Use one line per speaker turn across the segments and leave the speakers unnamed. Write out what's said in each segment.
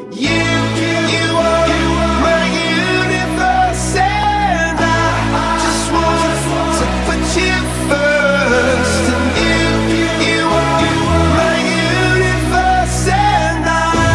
You are my universe, and I just want to put you first. And you are my universe, and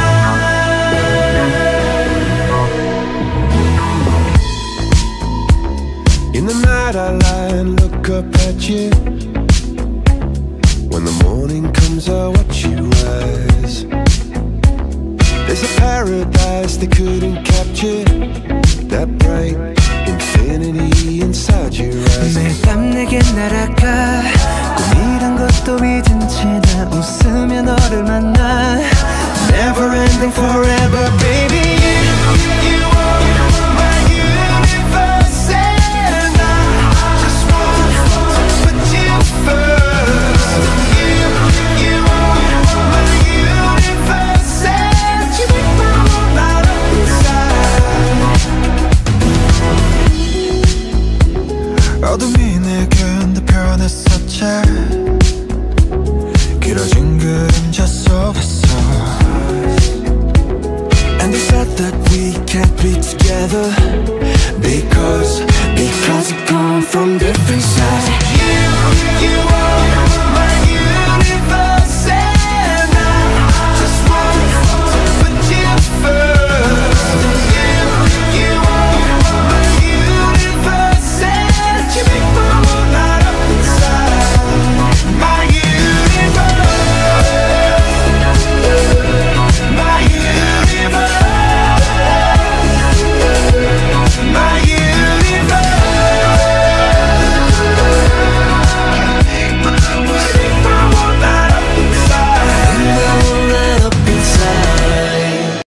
in the night I lie and look up at you. When the morning comes I watch you rise. There's a paradise they couldn't capture, that bright infinity inside your eyes.
매일 밤 내게 날아가 꿈이란 것도 잊은 채 나 웃으며 너를 만나. Never ending forever baby. You are my universe, and I just want to put you first. You are my universe, and you make my world light up inside. 어둠이 내겐 더 변했었지. 길어진 그림자 속에서. And they said that we can't be together.